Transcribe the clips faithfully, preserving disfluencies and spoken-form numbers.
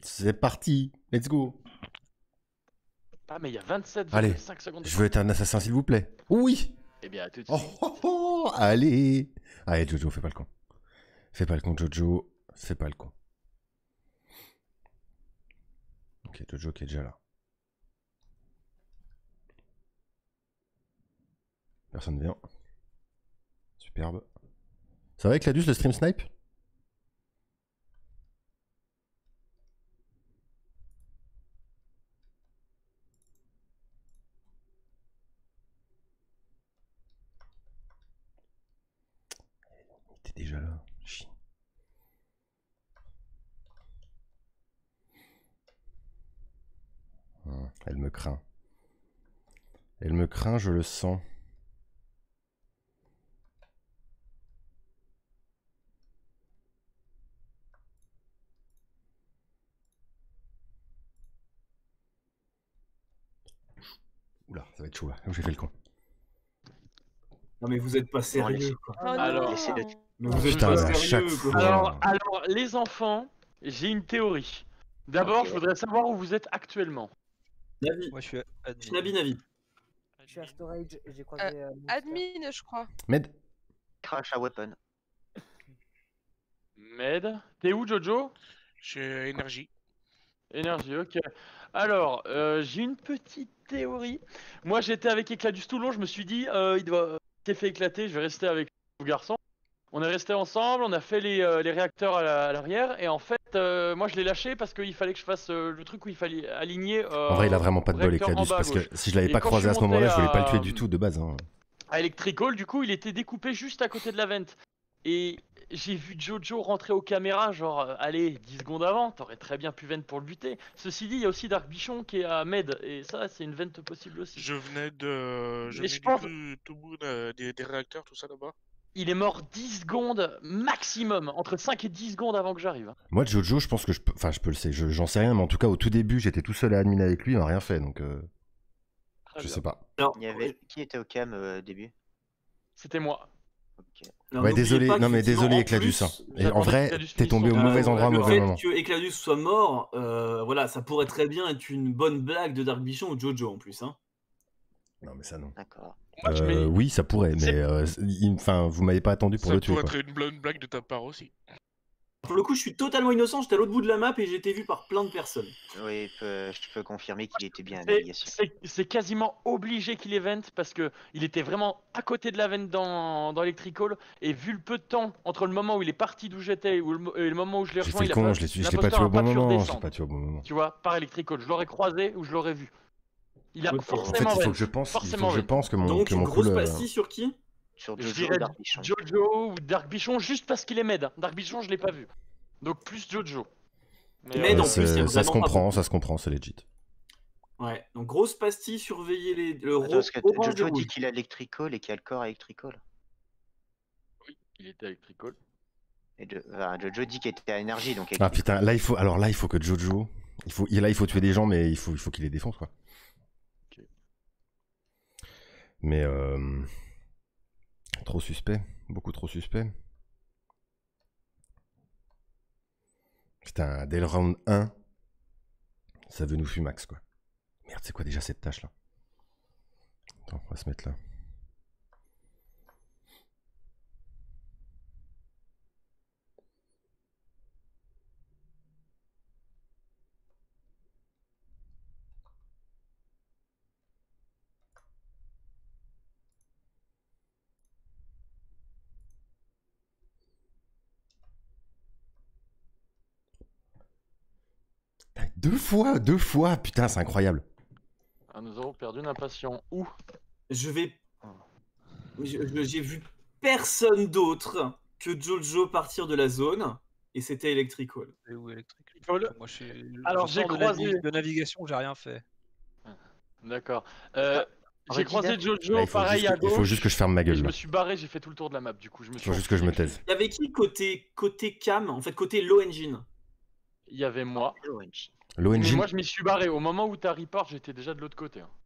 C'est parti, let's go. Ah, mais il y a vingt-sept Allez, virgule cinq secondes. je veux être un assassin, s'il vous plaît. Oui. Eh bien, à tout de Oh, suite. oh, oh, allez. Allez, Jojo, fais pas le con. Fais pas le con, Jojo. Fais pas le con. Ok, Jojo qui est déjà là. Personne vient. Superbe. Ça va, Ecladus, le stream snipe? T'es déjà là. Chie. Hum, Elle me craint. Elle me craint, je le sens. Oula, ça va être chaud là. J'ai fait le con. Non mais vous êtes pas sérieux quoi. Oh Alors, non. laissez le- Mais vous êtes Putain, pas mais à sérieux chaque quoi. fois. Alors, alors, les enfants, j'ai une théorie. D'abord, Ok. je voudrais savoir où vous êtes actuellement. Navi, Moi je suis admin. Nabi Navi. Je suis à storage et j'ai croisé. euh, Monster. Admin, je crois. Med. Crash à weapon. Med, t'es où, Jojo? J'ai énergie. Énergie, ok. Alors, euh, j'ai une petite théorie. Moi, j'étais avec Ecladus tout le long, je me suis dit, euh, il doit... il s'est fait éclater, je vais rester avec le garçon. On est resté ensemble, on a fait les, euh, les réacteurs à la- à l'arrière, et en fait, euh, moi je l'ai lâché parce qu'il fallait que je fasse euh, le truc où il fallait aligner. Euh, En vrai, il a vraiment pas de bol, réacteur en Ecladus, bas à parce que gauche. si je l'avais Et pas quand croisé je à suis ce moment-là, je monté voulais pas le tuer à- du tout de base. Hein. À Electrical, du coup, il était découpé juste à côté de la vente. Et j'ai vu Jojo rentrer aux caméras, genre, euh, allez, dix secondes avant, t'aurais très bien pu vente pour le buter. Ceci dit, il y a aussi Dark Bichon qui est à Med, et ça, c'est une vente possible aussi. Je venais de. Je Mais venais je du pense- tout, tout bout de- des, des réacteurs, tout ça là-bas. Il est mort dix secondes maximum, entre cinq et dix secondes avant que j'arrive. hein. Moi, Jojo, je pense que je peux. Enfin, je peux le sais, je- j'en sais rien, mais en tout cas, au tout début, j'étais tout seul à admin avec lui, il m'a rien fait, donc. euh, Très je bien. sais pas. Alors, Il y avait... Qui était au cam euh, au début? C'était moi. Ok. alors, Ouais, n'oubliez désolé, pas non mais qu'effectivement, désolé en Ecladus. plus, Hein. Et en j'attendais vrai, qu'Ecladus t'es finisse tombé son au tour. mauvais endroit, le mauvais fait moment. que Ecladus soit mort, euh, voilà, ça pourrait très bien être une bonne blague de Dark Bichon ou Jojo en plus. Hein. Non mais ça non. D'accord. Moi, je Euh, mets- oui, ça pourrait, mais C'est- euh, il- enfin, vous m'avez pas attendu pour Ça le tuer. pourrait Quoi. être une bonne blague de ta part aussi. Pour le coup, je suis totalement innocent, j'étais à l'autre bout de la map et j'ai été vu par plein de personnes. Oui, peu- je peux confirmer qu'il était bien à C'est- navigation. C'est c'est quasiment obligé qu'il event parce que il était vraiment à côté de la vente dans, dans Electrical et vu le peu de temps entre le moment où il est parti d'où j'étais ou le, mo- et le moment où je l'ai J'ai rejoint, fait il le a con, pas, je l'ai je l'ai pas l'imposteur tué au a bon pas pu moment. Je l'ai redescendre. pas tué au bon moment. Tu vois, par Electrical, je l'aurais croisé ou je l'aurais vu. Il a Ok. En fait, forcément il faut vent. que je pense, il faut Forcément que je vent. pense que mon, Donc, que mon grosse cool, euh, pastille sur qui? Sur Je Jojo dirais ou Dark Bichon. Jojo ou Dark Bichon juste parce qu'il est Med. Dark Bichon, je l'ai pas vu. Donc plus Jojo. Mais, Med, euh, en plus, il y a c'est- ça se vraiment pas comprend, beaucoup. ça se comprend, c'est legit. Ouais, donc grosse pastille, surveillez les, le Attends, ro- parce que orange et Jojo dit rouge. qu'il a Electrical et qu'il y a le corps à Electrical. oui, il était Electrical. Et Jo- enfin, Jojo dit qu'il était à énergie, donc Ah putain, là il faut, alors là il faut que Jojo, il faut, là il faut tuer des gens, mais il faut, il faut qu'il les défonce quoi. Ok. Mais euh, trop suspect, beaucoup trop suspect. Putain, dès le round un, ça veut nous fumax quoi. Merde, c'est quoi déjà cette tâche là? Attends, on va se mettre là. Putain, Deux fois, deux fois, putain, c'est incroyable. Ah, nous avons perdu un impatient. Où Je vais. je- je- J'ai vu personne d'autre que Jojo partir de la zone et c'était Electrical. C'est où électrique? Electrical. Moi je suis. Alors, je j'ai sors de, croisé- navi- de navigation, j'ai rien fait. D'accord. Euh, j'ai Redis croisé Dark. Jojo Là, il, faut pareil juste à que, il gauche. faut juste que je ferme ma et gueule je là. me suis barré, j'ai fait tout le tour de la map du coup. Je me Il suis faut juste que je me enfui. taise. Il y avait qui côté, côté cam, en fait côté low engine? Il y avait moi. Hello, N J. L'O N Mais G, moi je m'y suis barré. Au moment où t'as report, j'étais déjà de l'autre côté. hein.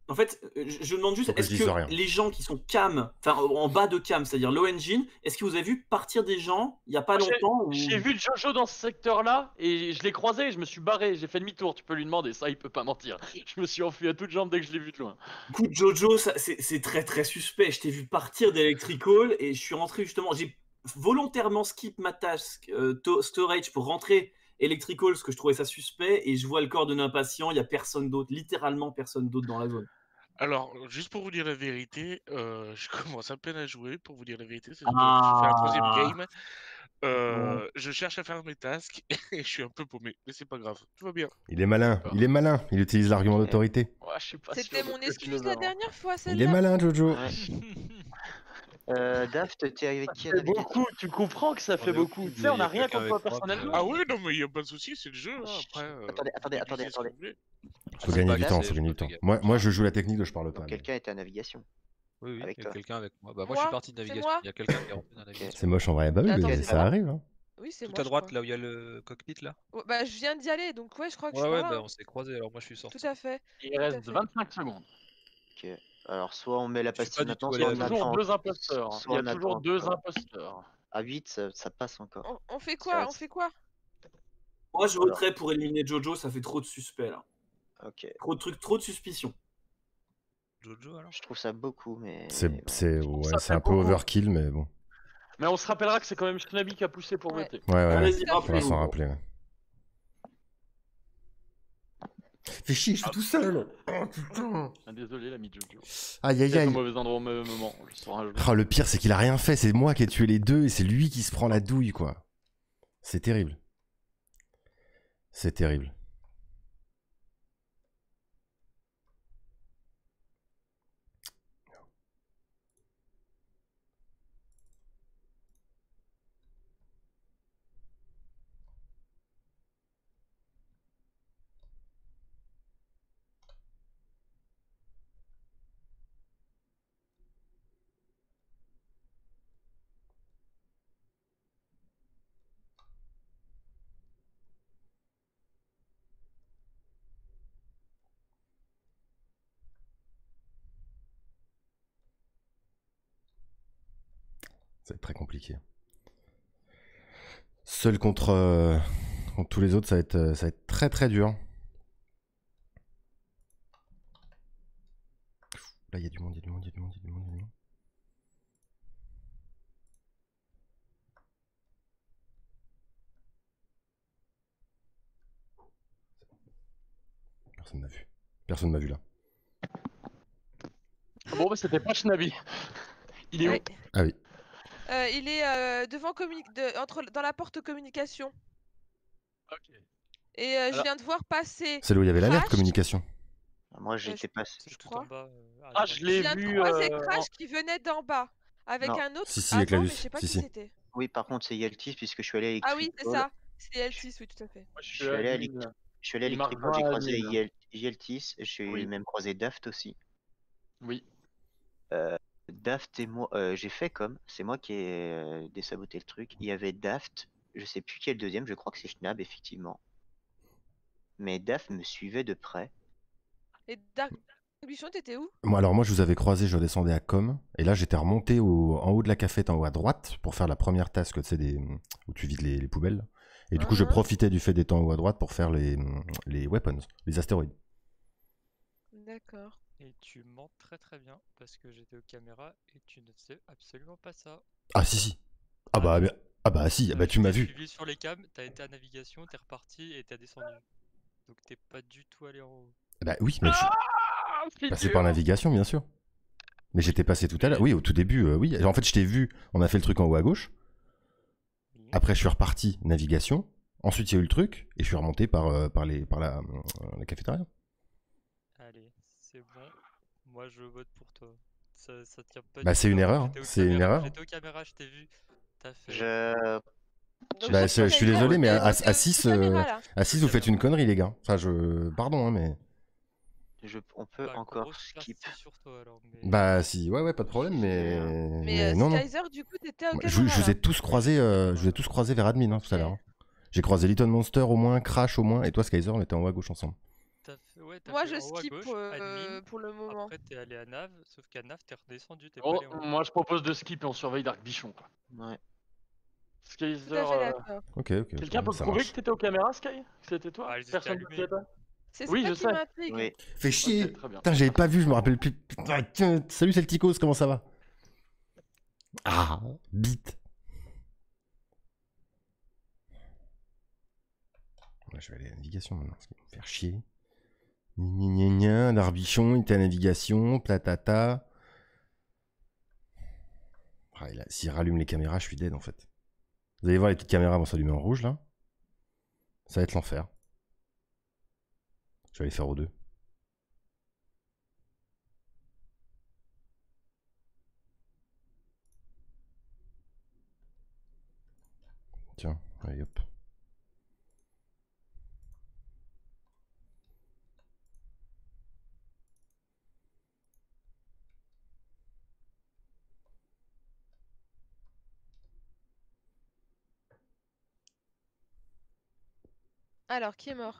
En fait, euh, je, je demande juste, Faut que est-ce je dise que rien. les gens qui sont cam, enfin en bas de cam, c'est-à-dire low engine, est-ce que vous avez vu partir des gens il y a pas J'ai- longtemps ou... J'ai vu Jojo dans ce secteur-là et je l'ai croisé et je me suis barré, j'ai fait demi-tour, tu peux lui demander, ça il peut pas mentir. Je me suis enfui à toutes jambes dès que je l'ai vu de loin. Écoute, Jojo, ça, c'est c'est très très suspect. Je t'ai vu partir d'Electrical et je suis rentré justement. J'ai volontairement skip ma task euh, to- storage pour rentrer Electrical parce que je trouvais ça suspect et je vois le corps d'un impatient. Il y a personne d'autre, littéralement personne d'autre dans la zone. Alors, juste pour vous dire la vérité, euh, je commence à peine à jouer, pour vous dire la vérité. C'est Ah. je fais un troisième game. Euh, Je cherche à faire mes tasks et je suis un peu paumé. Mais c'est pas grave, tout va bien. Il est malin, il est malin. Il utilise l'argument d'autorité. Ouais, je suis pas C'était sûr de mon ce que tu excuse nous la as, hein. dernière fois, Il est celle-là. malin, Jojo. Ouais. Euh, Daft, t'es avec qui à C'est navigation? beaucoup, tu comprends que ça On fait est beaucoup. aucune Tu sais, on idée, a y a rien quelqu'un contre toi avec moi, personnellement. mais, Ah oui, non, mais il a pas de souci, c'est le jeu. Hein. Après, euh, Attendez, attendez, vous attendez, utilisez ce que attendez. vous voulez. Faut c'est gagner pas du grave, temps, c'est- faut gagner je du temps. fais gaffe. Moi, moi, je joue la technique de je parle pas. Donc mais- quelqu'un est à navigation. Oui, oui, Avec il y a toi. quelqu'un avec moi. Bah, moi, Moi je suis parti de C'est navigation. moi Il y a quelqu'un qui est rentré dans la navigation. C'est moche en vrai. Bah oui, Attends, mais c'est ça moi. arrive. Hein. Oui, c'est Tout moi. à je droite, crois. là où il y a le cockpit, là. Ouais, Bah, je viens d'y aller, donc ouais, je crois que je Ouais, suis ouais, par là. bah, hein. on s'est croisés, alors moi, je suis sorti. Tout à fait. Il Tout à reste fait. vingt-cinq secondes. Ok. Alors soit on met la Je suis pas pastille du maintenant, tout Il y soit a allé on à toujours attend. deux imposteurs. Il Soit y a on toujours attend deux encore. imposteurs. À huit, ça, ça passe encore. On, on fait Ça quoi On reste. fait quoi Moi, je Voilà. voterais pour éliminer Jojo. Ça fait trop de suspect là. Ok. Trop de trucs, trop de suspicion. Jojo, alors Je trouve ça beaucoup, mais. C'est, bon. c'est, trouve ouais, ça c'est fait un peu beaucoup. overkill, mais bon. Mais on se rappellera que c'est quand même Shnabi qui a poussé pour Ouais. voter. Ouais, ouais. Allez-y, Tout à On va fait. s'en rappeler. Ouais. Fais chier, je suis tout seul. Oh putain. Ah, désolé, l'ami Jojo. Aïe aïe Peut-être au aïe. mauvais endroit au mauvais moment. Je saurai un jour. Oh, le pire, c'est qu'il a rien fait. C'est moi qui ai tué les deux et c'est lui qui se prend la douille, quoi. C'est terrible. C'est terrible. Ça va être très compliqué. Seul contre, euh, contre tous les autres, ça va être, euh, ça va être très très dur. Là, il y a du monde, il y a du monde, il y a du monde, il y a du monde, il y a du monde. Personne m'a vu. Personne m'a vu là. Bon, bah, c'était pas Shnabi. Il est où? Ouais. Ah oui. Euh, Il est euh, devant communi- de- entre, dans la porte communication. Ok. Et euh, je Alors- viens de voir passer. C'est là où il y avait l'alerte Crash. communication. Moi, j'étais je- pas. C'est tout crois. en bas. euh, à Ah, droite. je Je l'ai viens de vu. croiser euh, Crash qui venait d'en bas. Avec Non. un autre Si, si, avant, Ecladus. mais je sais pas Si, qui si. c'était. Oui, par contre, c'est Yeltis puisque je suis allé à Ah oui, c'est Electrical. ça. C'est Eltis, oui, tout à fait. Moi, je Je suis suis allé à admin. Elect- je suis allé à Il m'a Electrical, j'ai rejoint à croisé admin. Yel- Yeltis, j'ai Oui. même croisé Daft aussi. Oui. Daft et moi, euh, j'ai fait comme, c'est moi qui ai euh, désaboté le truc. Il y avait Daft, je sais plus qui est le deuxième, je crois que c'est Schnab, effectivement. Mais Daft me suivait de près. Et Dark Distribution, t'étais où? Moi, alors moi, je vous avais croisé, je descendais à Com, et là, j'étais remonté au, en haut de la cafette, en haut à droite, pour faire la première task, tu sais, des, où tu vides les, les poubelles. Et du coup, je Mhm. profitais du fait d'être en haut à droite pour faire les, les weapons, les astéroïdes. D'accord. Et tu mens très très bien parce que j'étais aux caméras et tu ne sais absolument pas ça. Ah si, si. Ah bah, mais- ah bah si, ah bah Euh, tu je m'as t'ai vu. suivi sur les cams, t'as été à navigation, t'es reparti et t'es descendu. Donc t'es pas du tout allé en haut. Bah oui, mais je suis Ah, c'est passé dur. par navigation, bien sûr. Mais j'étais passé tout à l'heure. Oui, au tout début, euh, oui. En fait, je t'ai vu, on a fait le truc en haut à gauche. Oui. Après, je suis reparti navigation. Ensuite, il y a eu le truc, et je suis remonté par, euh, par, les, par la, euh, la cafétéria. Allez, c'est bon. Moi je vote pour toi. Ça, ça tient pas Bah, du c'est tout une la route, erreur, j'étais aux c'est une caméras- erreur. J'étais aux caméras, je t'ai vu. T'as fait. Je. Donc, Bah, ça, je- je suis t'as désolé, été mais à- voté à aux six, caméras, euh, là. À six, vous faites une connerie, les gars. Enfin, je... Pardon, hein, mais... je... On peut Bah, encore grosse skip. clarté sur toi alors. Mais... Bah si, ouais, ouais, pas de problème, mais... Mais, mais euh, non, non. Skyzer, du coup, t'étais aux Moi, caméras. Je, je vous ai là. tous croisés, euh, je vous ai tous croisés vers admin hein, tout à Ok. l'heure. hein. J'ai croisé Little Monster au moins, Crash au moins, et toi Skyzer, on était en haut à gauche ensemble. t'as fait... Ouais, t'as Moi, fait je en haut à skip gauche, euh, admin. pour le moment. Après, t'es allé à Nav, sauf qu'à Nav, t'es redescendu, t'es Oh, pas allé en haut. moi, je propose de skip et on surveille Dark Bichon. Quoi. Ouais. Skyzer, Tout à fait euh, d'accord. Ok, ok. quelqu'un ok, peut ça prouver marche. que t'étais aux caméras, Sky? Que c'était toi? Ah, elles étaient Personne ne allumées. savait. C'est Oui, ça je qui sais. m'intrigue. Oui. Fais chier. Ok, très bien. Putain, j'avais pas vu, je me rappelle plus. Putain, tiens, salut, c'est le Ticos, comment ça va? Ah, bite. Ouais, je vais aller à la navigation maintenant, parce qu'ils vont me faire chier. Gna gna gna, Darbichon, il était à la navigation, platata. Ah, il a- S'il rallume les caméras, je suis dead en fait. Vous allez voir les petites caméras vont s'allumer en rouge là. Ça va être l'enfer. Je vais aller faire aux deux. Tiens, allez hop. Alors, qui est mort?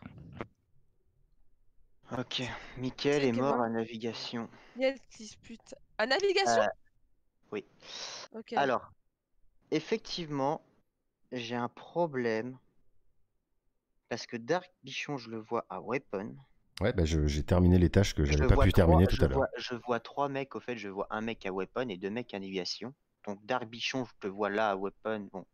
Ok, Mickaël C'est est qui est mort mort? à navigation. Quelle dispute. À navigation? Euh, oui. Ok. Alors, effectivement, j'ai un problème. Parce que Dark Bichon, je le vois à Weapon. Ouais, bah je- j'ai terminé les tâches que Je j'avais pas vois pu trois, terminer tout je à l'heure. vois, je vois trois mecs, au fait, je vois un mec à Weapon et deux mecs à navigation. Donc Dark Bichon, je te vois là à Weapon. Bon.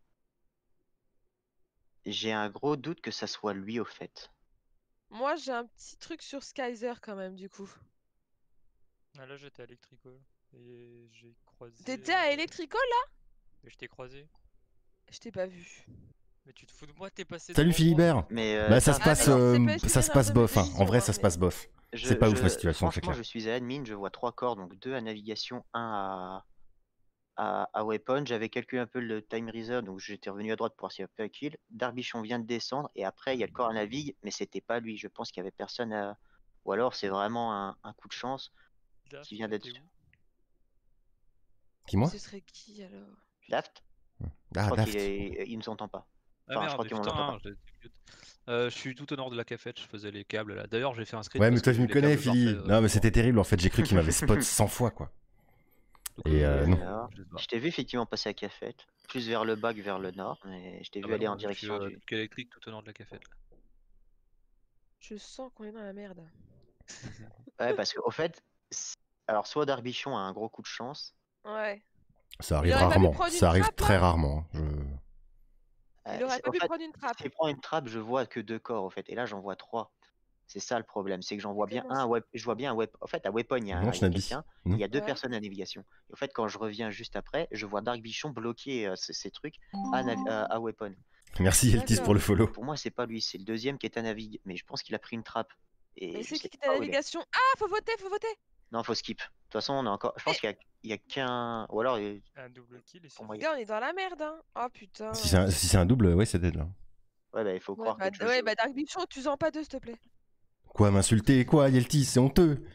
J'ai un gros doute que ça soit lui, au fait. Moi, j'ai un petit truc sur Skyzer quand même, du coup. Ah, là, j'étais à Electrical. Et j'ai croisé... T'étais à euh, Electrical là? Et je t'ai croisé. Je t'ai pas vu. Mais tu te fous de moi, t'es passé Salut devant moi. Philibert. Mais euh, Bah ça se Dark- Ah, passe, mais alors, euh, c'est pas- c'est ça pas se une passe erreur de bof. Hein. En vision, vrai, hein, ça se mais- passe bof. je, C'est pas ouf je- la situation, c'est franchement, clair. je suis à admin, je vois trois corps, donc deux à navigation, un à, à, à Weapon. J'avais calculé un peu le time reaser, donc j'étais revenu à droite pour voir s'il y avait pas kill. Darbichon vient de descendre, et après, il y a le corps à navigue, mais c'était pas lui. Je pense qu'il y avait personne à... Ou alors, c'est vraiment un, un coup de chance Daft, qui vient d'être... t'es où? Qui moi? Ce serait qui alors? Daft Je Ah, crois Daft. qu'il est... il nous entend pas. Ah Enfin, je merde, crois qu'on putain, l'entend pas. je l'ai dit mute. Euh, je suis tout au nord de la cafette, je faisais les câbles là. D'ailleurs, j'ai fait un screen Ouais, mais parce toi, que tu me les connais, câbles Philly. parfaits, euh, Non, mais bon. c'était terrible. En fait, j'ai cru qu'il m'avait spot cent fois, quoi. Donc, Et euh, euh, non. Alors, je sais pas. je t'ai vu effectivement passer à Cafette, plus vers le bas que vers le nord, mais je t'ai Ah vu bah aller non, en je suis direction euh, du... truc électrique tout au nord de la cafette là. Je sens qu'on est dans la merde. Ouais, parce qu'au fait, c'est- alors soit Darbichon a un gros coup de chance, Ouais. Ça Il arrive aurait pas pu rarement. prendre une Ça arrive trappe, là très rarement. hein. Je... euh, Il aurait c'est- pas au pu fait, prendre une trappe. s'il prend une trappe, je vois que deux corps, au fait, et là j'en vois trois. C'est ça le problème, c'est que j'en vois bien Comment un, ça? à web... je vois bien un web... En fait, à Weapon, il y a, Non, un- il y a Schnabi. quelqu'un, Non. il y a deux Ouais. personnes à navigation. Et au fait, quand je reviens juste après, je vois Dark Bichon bloquer euh, ces, ces trucs à, nav- à- à Weapon. Merci Eltis D'accord. pour le follow. Pour moi, c'est pas lui, c'est le deuxième qui est à navigue, mais je pense qu'il a pris une trappe. Et Mais je c'est sais qui qui est pas à où il est. navigation? Ah, faut voter, faut voter! Non, faut skip. De toute façon, on a encore. Je pense Mais- qu'il y a, il y a qu'un. Ou alors, il- Un double kill et c'est pour moi, il y Gars, on est dans la merde, hein. Oh putain. Si c'est un, si c'est un double, ouais, c'est dead là. a- ouais, bah, il faut Ouais, croire bah, que tu ouais, bah Dark Bichon, tu en pas deux, s'il te plaît. Quoi, m'insulter? Quoi, Yeltis? C'est honteux.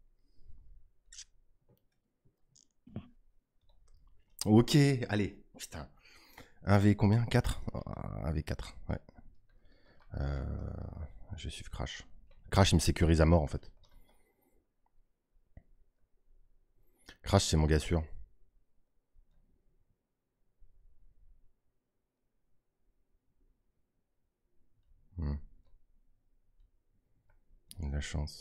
Ok, allez. Putain. un V combien? quatre? un V quatre, ouais. Euh, je vais suivre Crash. Crash, il me sécurise à mort en fait. Crash, c'est mon gars sûr. Hmm. Il a de la chance.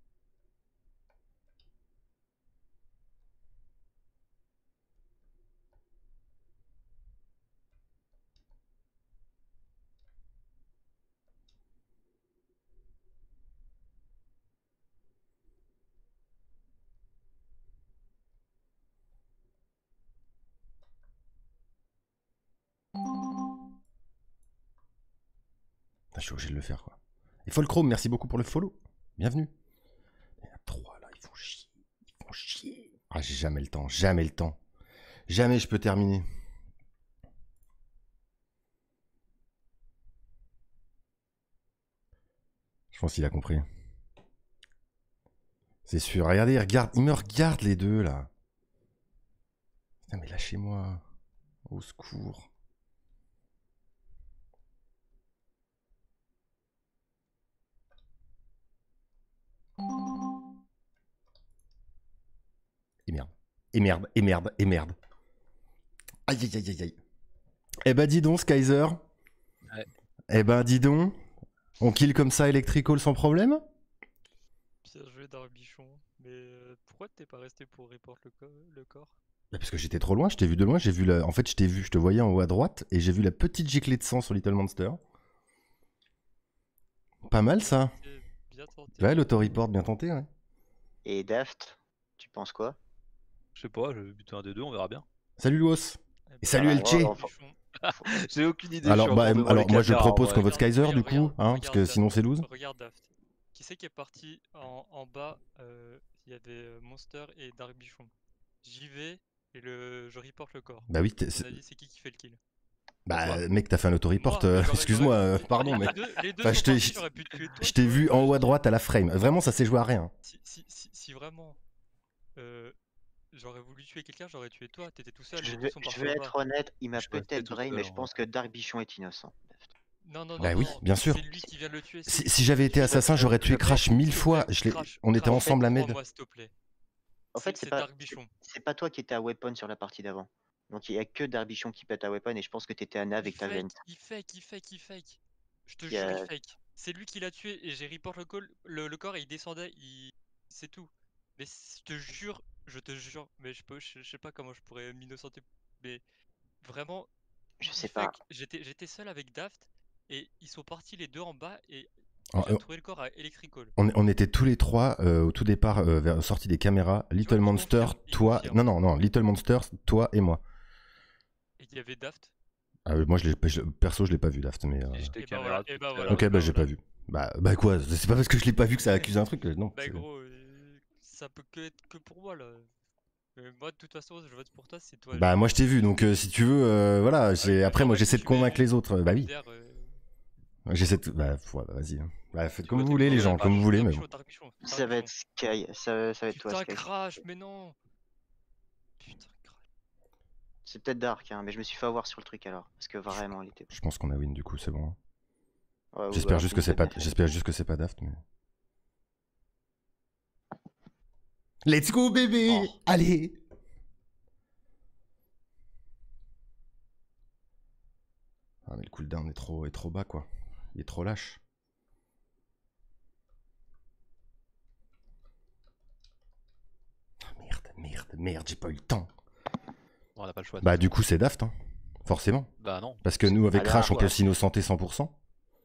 Je suis obligé de le faire quoi. Et Folchrome, merci beaucoup pour le follow. Bienvenue. Il y en a trois là, ils font chier. Ils font chier. Ah, j'ai jamais le temps, jamais le temps. Jamais je peux terminer. Je pense qu'il a compris. C'est sûr. Regardez, regarde, ils me regardent les deux là. Putain, mais lâchez-moi. Au secours. Et merde, et merde, et merde. Aïe, aïe, aïe, aïe, aïe. Eh ben, dis donc, Skyzer. Ouais. Eh ben, dis donc. On kill comme ça Electrical sans problème? Bien joué Darbichon. Mais euh, pourquoi t'es pas resté pour report le, co le corps? Bah parce que j'étais trop loin, je t'ai vu de loin, j'ai vu la... En fait, je t'ai vu, je te voyais en haut à droite, et j'ai vu la petite giclée de sang sur Little Monster. Pas mal, ça. Bien tenté. Ouais, l'auto-report, bien tenté, ouais. Et Daft, tu penses quoi? Je sais pas, je vais buter un des deux, on verra bien. Salut, Luos. Eh Et ben, salut, Ah, Elche. ouais, enfin, J'ai aucune idée. Alors, je suis bah, encore devant alors les moi, je caméras, propose ouais. qu'on vote Skyzer, Regarde, du coup, regarde, hein, parce que regarde sinon, Daft, c'est loose. Regarde Daft. Qui c'est qui est parti en, en bas? euh, Il y avait euh, Monster et Darbichon. J'y vais et le... je reporte le corps. Bah oui, À t'es- ton c'est- avis, c'est qui qui fait le kill? bah, mec, t'as fait un auto-report, Moi, euh, j'aurais- excuse-moi, j'aurais- euh, les- pardon, les mais... deux- les deux Enfin, sont je t'ai- partis, je- j'aurais pu te tuer toi, Je tu t'ai vois, vu en haut à je- droite à la frame. Vraiment, ça s'est joué à rien. Si, si, si, si vraiment euh, j'aurais voulu tuer quelqu'un, j'aurais tué toi. T'étais tout seul, Je les deux vais, sont je partis vais en bas. être honnête, il m'a Je suis resté peut-être tout brain, seul, mais je en pense que Darbichon est innocent. Daft. Non, non, non, Bah oui, non, bien sûr. c'est lui qui vient de le tuer. c'est Si, lui si qui j'avais vient de été le tuer. assassin, j'aurais tué S'il te plaît, Crash mille s'il te fois. plaît, Je l'ai- Crash, On était Crash, ensemble à Med. crois-moi, s'il te plaît. En C'est fait, c'est c'est pas, Darbichon. c'est- c'est pas toi qui étais à Weapon sur la partie d'avant. Donc il y a que Darbichon qui peut être à Weapon et je pense que t'étais à Nav Il et que t'as fake, Vent. il fake, il fake, il fake. Je te Il y jure, il a- fake. C'est lui qui l'a tué et j'ai report le, call, le, le corps et il descendait, il... c'est tout. Mais c- je te jure, je te jure, mais je peux, je, je sais pas comment je pourrais m'innocenter, mais vraiment, Je il sais pas. fake. J'étais, j'étais seul avec Daft et ils sont partis les deux en bas et Oh, j'ai oh. trouvé le corps à Electrical. On, on était tous les trois euh, au tout départ, euh, vers sortie des caméras. Little il Monster, confirme, il toi. confirme. Non, non, non. Little Monster, toi et moi. Et il y avait Daft. Ah, euh, moi, je l'ai- je- perso, je l'ai pas vu, Daft. Mais, euh, Et j'étais Et bah caméra voilà, tout et bah à voilà. l'heure. Ok, bah, bah j'ai voilà. pas vu. Bah, bah quoi, c'est pas parce que je l'ai pas vu que ça accuse un truc. euh, Non. Bah c'est- gros, euh, ça peut que être que pour moi là. Mais moi de toute façon, je vote pour toi, c'est toi. Bah, moi, je t'ai vu. Donc, euh, si tu veux, euh, voilà. j'ai- bah, Après, moi, j'aurais j'essaie de pu tuer convaincre les autres. Bah oui. M D R, euh, J'essaie de. Bah, ouais, bah, vas-y. hein. Bah, faites tu comme vois, vous t'es voulez, les con, gens. bah, Comme vous voulez, mais bon. Darbichon, Darbichon, Ça va être Darbichon. Sky, ça, ça va être toi Putain, Sky. Crash, mais non. Putain, Crash. C'est peut-être Dark, hein, mais je me suis fait avoir sur le truc alors. Parce que vraiment, il était. Je pense qu'on a win, du coup, c'est bon. Ouais, ouais, J'espère ouais, juste que il c'est était pas. bien fait. J'espère juste que c'est pas Daft, mais. Let's go, bébé. Oh. Allez. Ah, mais le cooldown est trop, est trop bas, quoi. Il est trop lâche. Ah, merde, merde, merde, j'ai pas eu le temps. On n'a pas le choix. de Bah, toute du coup, c'est Daft, hein. Forcément. façon. Bah non. Parce que nous, avec Ah, là, Crash, on ouais. peut s'innocenter cent pour cent.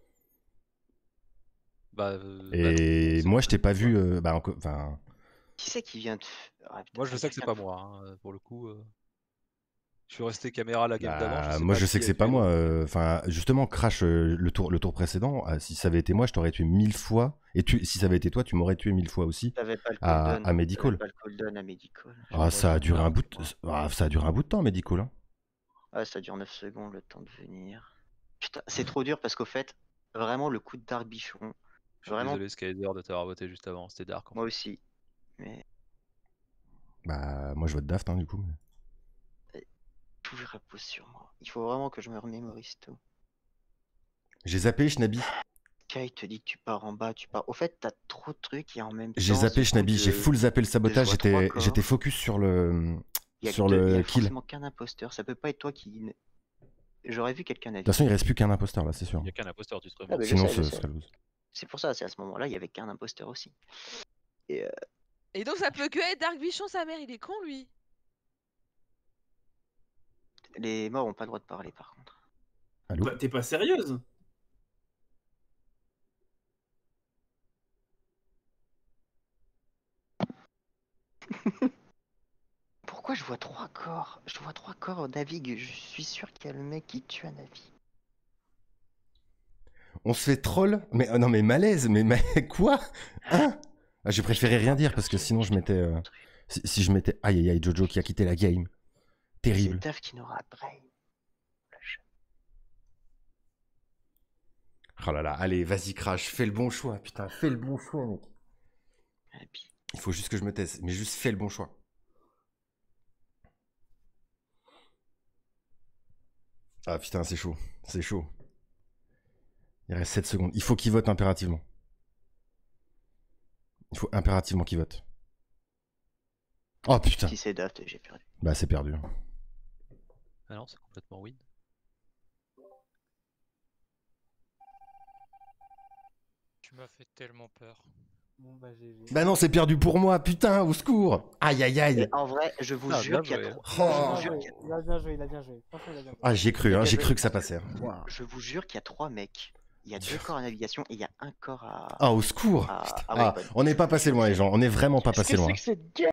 Bah, euh, bah non. Et C'est moi, pas je t'ai pas le vu. choix. euh, bah, encore- enfin. Qui c'est qui vient de. Ah, putain, Moi, je il y a sais que c'est quelqu'un pas de- moi, hein, pour le coup. euh. Je suis resté caméra à la game d'avant. Bah, sais moi, pas je qui sais que a c'est tué pas moi. l'autre. euh, Enfin, justement, Crash, euh, le tour, le tour précédent, ah, si ça avait été moi, je t'aurais tué mille fois. Et tu, si ça avait été toi, tu m'aurais tué mille fois aussi. T'avais pas le À- cooldown. à Medical. T'avais pas le cooldown à Medical. Je Ah, vois, ça a je duré vois. un bout. De... ah, ça a duré un bout de temps, Medical. Hein. Ah, ça dure neuf secondes le temps de venir. Putain, c'est trop dur parce qu'au fait, vraiment le coup de Darbichon. Je suis Vraiment, désolé, Skyzer, de t'avoir voté juste avant. C'était dark. En moi fait. aussi. Mais Bah, moi, je vote Daft, hein, du coup. tout repose sur moi. Il faut vraiment que je me remémorise tout. J'ai zappé Schnabi. Sky te dit que tu pars en bas, tu pars. Au fait, t'as trop de trucs et en même temps. J'ai zappé ce coup Schnabi. de- J'ai full zappé le sabotage. je vois trois J'étais, corps. j'étais focus sur le, Il y a, sur que deux- il y le a kill. De forcément qu'un imposteur. Ça peut pas être toi qui. J'aurais vu quelqu'un à toute façon, il reste plus qu'un imposteur là, c'est sûr. Il n'y a qu'un imposteur, tu te Ah, remontes. mais je Sinon, sais, je ce sais. serait loose. C'est pour ça, c'est à ce moment-là, il y avait qu'un imposteur aussi. Et euh, Et donc ça peut que être Darbichon, sa mère, il est con lui. les morts ont pas le droit de parler par contre. Allô. Bah, T'es pas sérieuse? Pourquoi je vois trois corps? Je vois trois corps au Navigue. Je suis sûr qu'il y a le mec qui tue un Navi. On se fait troll. Mais oh non, mais malaise. Mais, mais quoi? Hein? Ah, j'ai préféré rien dire parce que sinon je m'étais. euh, Si, si je m'étais. Aïe aïe aïe, Jojo qui a quitté la game. C'est Terrible. Dave qui n'aura brain. Oh là là, allez, vas-y, Crash, fais le bon choix. Putain, fais le bon choix, mec. Et puis, Il faut juste que je me taise, mais juste fais le bon choix. Ah putain, c'est chaud, c'est chaud. Il reste sept secondes. Il faut qu'il vote impérativement. Il faut impérativement qu'il vote. Oh putain. Si c'est Daft, j'ai perdu. Bah c'est perdu. Ah non, c'est complètement win. Tu m'as fait tellement peur. Bon, bah, G G. Bah non, c'est perdu pour moi, putain, au secours. Aïe aïe aïe. Et en vrai, je vous Ah, jure bien qu'il y a joué. trois. Oh. Je vous Bien jure joué, qu'il y a- Il a bien joué, il a bien joué. Franchement, il a bien joué. Ah j'ai cru, hein, j'ai cru que ça passait. Je vous jure qu'il y a trois mecs. Il y a deux corps à navigation et il y a un corps à. Ah au secour. à- à Ah, weapon. on n'est pas passé loin les gens, on est vraiment pas Qu'est-ce passé que loin. c'est que cette gueule?